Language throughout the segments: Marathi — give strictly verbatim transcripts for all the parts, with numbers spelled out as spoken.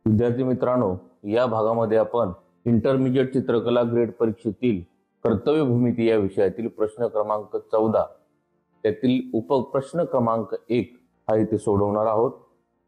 विद्यार्थी मित्रांनो, या भागामध्ये आपण इंटरमिजिएट चित्रकला ग्रेड परीक्षेतील कर्तव्य भूमिती या विषयातील प्रश्न क्रमांक चौदा त्यातील उपप्रश्न क्रमांक एक हा इथे सोडवणार आहोत।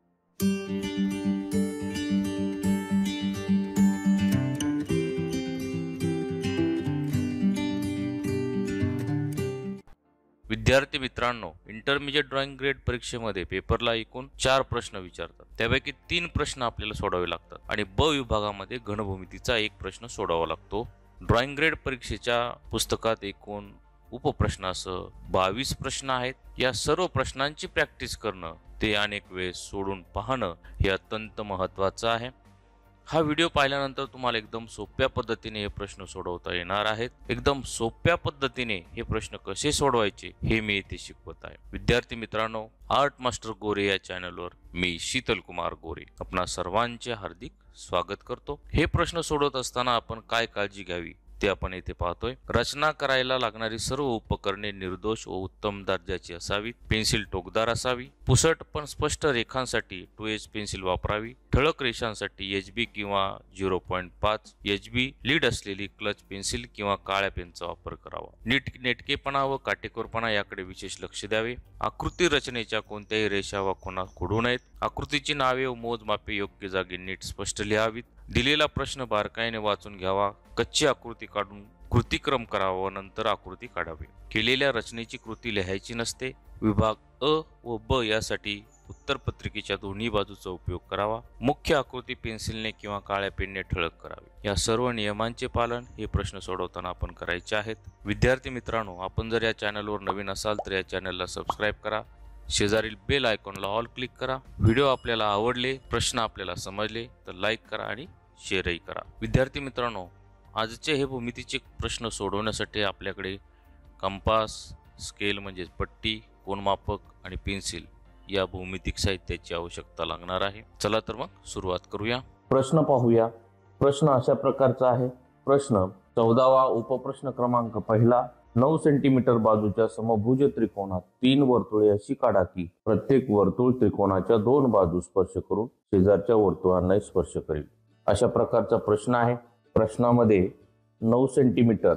विद्यार्थी मित्रांनो, इंटरमिजिएट ड्रॉइंग ग्रेड परीक्षेमध्ये पेपरला एकूण चार प्रश्न विचारतात। त्यापैकी तीन प्रश्न आपल्याला सोडवावे लागतात आणि ब विभागामध्ये घनभूमितीचा एक प्रश्न सोडवावा लागतो। ड्रॉइंग ग्रेड परीक्षेच्या पुस्तकात एकूण उपप्रश्नासह बावीस प्रश्न आहेत। या सर्व प्रश्नांची प्रॅक्टिस करणं, ते अनेक वेळेस सोडून पाहणं हे अत्यंत महत्त्वाचं आहे। हा व्हिडिओ पाहिल्यानंतर तुम्हाला एकदम सोप्या पद्धतीने हे प्रश्न सोडवता येणार आहेत। एकदम सोप्या पद्धतीने हे प्रश्न कसे सोडवायचे हे मी इथे शिकवत आहे। विद्यार्थी मित्रांनो, आर्ट मास्टर गोरे या चॅनलवर मी शीतल कुमार गोरे आपणा सर्वांचे हार्दिक स्वागत करतो। हे प्रश्न सोडवत असताना आपण काय काळजी घ्यावी ते आपण इथे पाहतोय। रचना करायला लागणारी सर्व उपकरणे निर्दोष व उत्तम दर्जाची असावीत। पेन्सिल टोकदार असावी। पुसट पण स्पष्ट रेखांसाठी टू एच पेन्सिल वापरावी। ठळक रेषांसाठी एच बी किंवा झिरो पॉईंट पाच एच बी लीड असलेली क्लच पेन्सिल किंवा काळ्या पेनचा वापर करावा। नीट नेटकेपणा व काटेकोरपणा याकडे विशेष लक्ष द्यावे। आकृती रचनेच्या कोणत्याही रेषा व खुणा खोडू नयेत। आकृतीची नावे व मोजमापे योग्य जागी नीट स्पष्ट लिहावीत। दिलेला प्रश्न बारकाईने वाचून घ्यावा। कच्ची आकृती काढून कृतीक्रम करावा व नंतर आकृती काढावी। केलेल्या रचनेची कृती लिहायची नसते। विभाग अ व ब यासाठी उत्तरपत्रिकेच्या दोन्ही बाजूचा उपयोग करावा। मुख्य आकृती पेन्सिलने किंवा काळ्या पेनने ठळक करावी। या सर्व नियमांचे पालन हे प्रश्न सोडवताना आपण करायचे आहेत। विद्यार्थी मित्रांनो, आपण जर या चॅनलवर नवीन असाल तर या चॅनलला सबस्क्राईब करा। शेजारील बेल आयकॉनला ऑल क्लिक करा। व्हिडिओ आपल्याला आवडले, प्रश्न आपल्याला समजले तर लाईक करा आणि शेअरही करा। विद्यार्थी मित्रांनो, आजचे हे भूमितीचे प्रश्न सोडवण्यासाठी आपल्याकडे कंपास, स्केल म्हणजे पट्टी, कोनमापक आणि पेन्सिल या भौमितिक साहित्याची आवश्यकता लागणार आहे। चला तर मग सुरुवात करूया। प्रश्न पाहूया। प्रश्न अशा प्रकारचा आहे। प्रश्न चौदावा उपप्रश्न क्रमांक पहिला, नऊ सेंटीमीटर बाजूच्या समभुज त्रिकोणात तीन वर्तुळे अशी काढा की प्रत्येक वर्तुळ त्रिकोणाच्या दोन बाजू स्पर्श करून शेजारच्या वर्तुळांना स्पर्श करेल। अशा प्रकारचा प्रश्न आहे। प्रश्नामध्ये नऊ सेंटीमीटर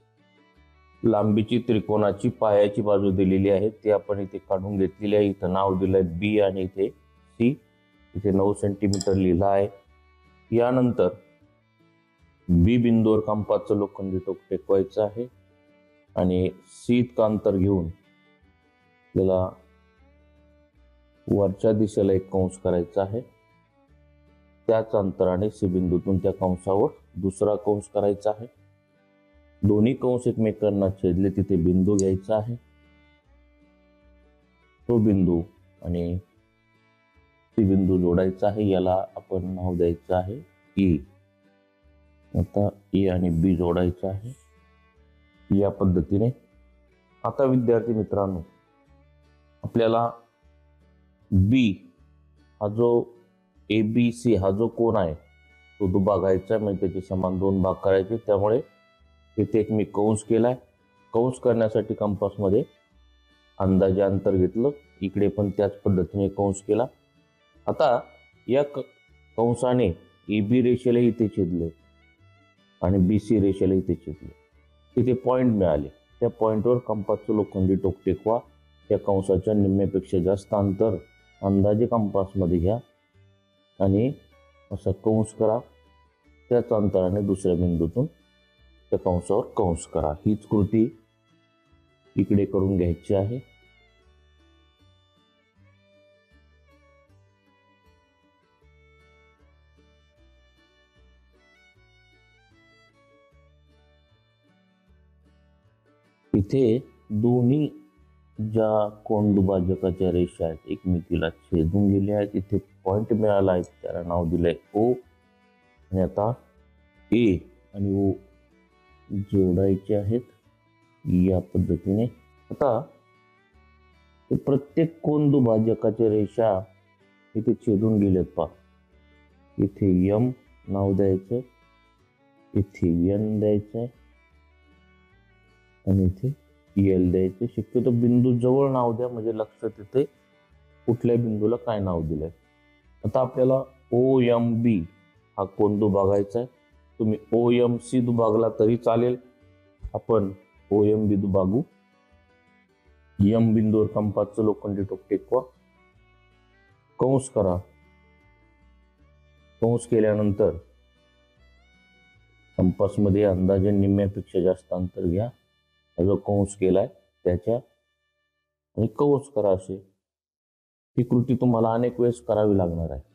लांबीची त्रिकोणाची पायाची बाजू दिलेली आहे, ती आपण इथे काढून घेतलेली आहे। इथं नाव दिलंय बी आणि इथे सी। इथे नऊ सेंटीमीटर लिहिलं आहे। यानंतर बी बिंदूवर कंपासचं लोखंडी टोक टेकवायचं आहे आणि सी इतकं अंतर घेऊन त्याला वरच्या दिशेला एक कंस करायचा आहे। त्याच अंतराने सी बिंदूतून त्या कंसावर दुसरा कंस करायचा आहे। दोन्ही कंस एकमेकांना छेदले तिथे बिंदू घ्यायचा आहे। तो बिंदू आणि सी बिंदू जोडायचा आहे। याला आपण नाव द्यायचं आहे ई। आता ए आणि बी जोडायचं आहे या पद्धतीने। आता विद्यार्थी मित्रांनो, आपल्याला बी हा जो ए बी सी हा जो कोन आहे तो दुभागायचा, म्हणजे त्याचे समान दोन भाग करायचे। त्यामुळे इथे एक मी कंस केलाय। कंस करण्यासाठी कंपासमध्ये अंदाजे अंतर घेतलं, इकडे पण त्याच पद्धतीने कंस केला। आता या कंसाने ए बी रेषेला इथे छेदले आणि बी सी रेषेला इथे छेदले। तिथे पॉइंट मिळाले। त्या पॉइंटवर कंपासचं लोखंडी टोक टेकवा। त्या कंसाच्या निम्म्यापेक्षा जास्त अंतर अंदाजे कंपासमध्ये घ्या आणि असा कंस करा। त्याच अंतराने दुसऱ्या बिंदूतून त्या कंसावर कंस करा। हीच कृती इकडे करून घ्यायची आहे। इथे दोन्ही ज्या कोनदुभाजकाच्या रेषा आहेत एकमेकीला छेदून गेल्या आहेत। इथे पॉइंट मिळाला आहे, त्याला नाव दिलंय ओ। आणि आता ए आणि ओ जोडायचे आहेत या पद्धतीने। आता प्रत्येक कोनदुभाजकाच्या रेषा इथे छेदून गेल्यात पहा। इथे एम नाव द्यायचं, इथे एन द्यायचंय आणि इथे एल द्यायचे। शक्यतो बिंदू जवळ नाव द्या, म्हणजे लक्षात येते कुठल्या बिंदूला काय नाव दिलंय। आता आपल्याला ओ एम बी हा कोण दुभागायचा आहे. तुम्ही ओ एम सी दुभागला तरी चालेल. आपण ओ एम बी दुभागू. यम बिंदूवर कंपासचं लोखंडी टोक टेकवा. कंस करा. कंस केल्यानंतर कंपासमध्ये अंदाजे निम्म्यापेक्षा जास्त अंतर घ्या. हा जो कंस केलाय त्याच्या आणि कंस करा. असे ही कृती तुम्हाला अनेक वेळेस करावी लागणार आहे.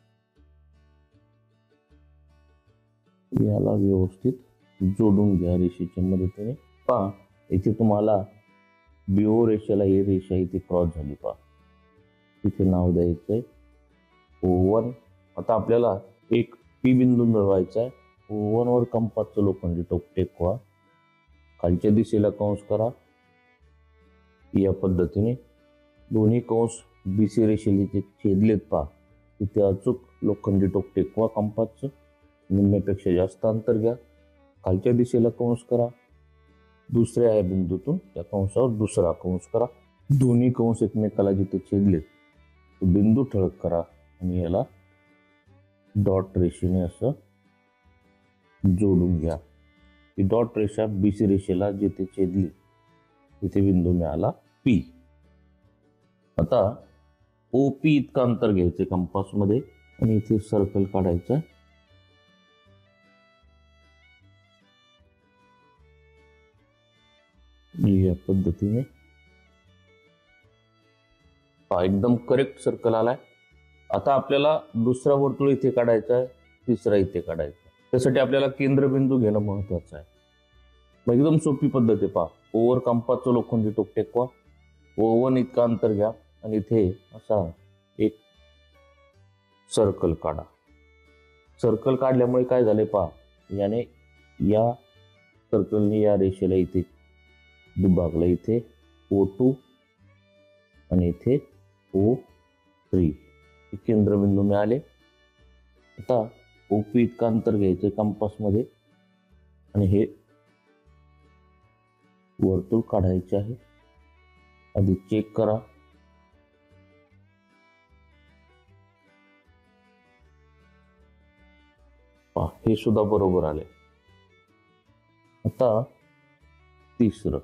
याला व्यवस्थित जोडून घ्या रेषेच्या मदतीने. पहा इथे तुम्हाला बीओ रेषेला ही रेषा इथे क्रॉस झाली. पहा इथे नाव द्यायचंय ओ वन. आता आपल्याला एक पी बिंदू मिळवायचा आहे. ओ वन वर कंपासचं लोखंडी टोक टेकवा. खालच्या दिशेला कंस करा. या पद्धतीने दोन्ही कंस बीसी रेषेला छेदलेत. पहा तिथे अचूक लोखंडी टोक टेकवा कंपासचं. निम्म्यापेक्षा जास्त अंतर घ्या. खालच्या दिशेला कंस करा. दुसऱ्या या बिंदूतून त्या कंसावर दुसरा कंस करा. दोन्ही कंस एकमेकाला जिथे छेदलेत तो बिंदू ठळक करा आणि याला डॉट रेषेने असं जोडून घ्या. ही डॉट रेषा बीसी रेषेला जिथे छेदली तिथे बिंदू मिळाला पी. आता ओ पी इतकं अंतर घ्यायचं कंपासमध्ये आणि इथे सर्कल काढायचं. या पद्धतीने एकदम करेक्ट सर्कल आलाय. आता आपल्याला दुसरा वर्तुळ इथे काढायचा आहे. तिसरा इथे काढायचा आहे. त्यासाठी आपल्याला केंद्रबिंदू घेणं महत्वाचं आहे. मग एकदम सोपी पद्धत आहे. पहा ओवर कंपासचं लोखंडी टोक टेकवा. ओ वन इतका अंतर घ्या आणि इथे असा एक सर्कल काढा. सर्कल काढल्यामुळे काय झाले पहा याने या सर्कलने या रेषेला इथे दुभागला. इथे ओ टू आणि इथे ओ थ्री केंद्रबिंदू मिळाले. आता ओ पी इतका अंतर घ्यायचं कंपासमध्ये आणि हे वर्तुळ काढायचे आहे. आधी चेक करा. पहा हे सुद्धा बरोबर आले. आता तिसरं.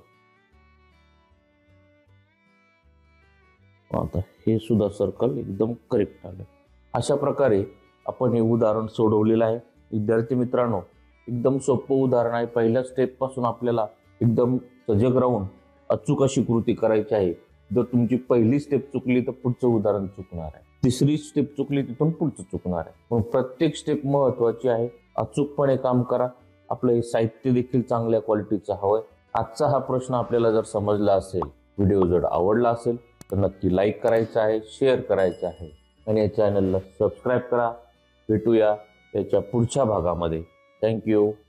आता हे सुद्धा सर्कल एकदम करेक्ट आलं. अशा प्रकारे आपण हे उदाहरण सोडवलेलं आहे. विद्यार्थी मित्रांनो एकदम सोपं उदाहरण आहे. पहिल्या स्टेप पासून आपल्याला एकदम सजग राहून अचूक अशी कृती करायची आहे. जर तुमची पहिली स्टेप चुकली तर पुढचं उदाहरण चुकणार आहे. तिसरी स्टेप चुकली तिथून पुढचं चुकणार आहे. पण प्रत्येक स्टेप महत्वाची आहे. अचूकपणे काम करा. आपलं हे साहित्य देखील चांगल्या क्वालिटीचं हवंय. आजचा हा प्रश्न आपल्याला जर समजला असेल, व्हिडिओ जर आवडला असेल तर नक्की लाईक करायचं आहे, शेअर करायचं आहे आणि या चॅनलला सबस्क्राईब करा. भेटूया याच्या पुढच्या भागामध्ये. थँक्यू.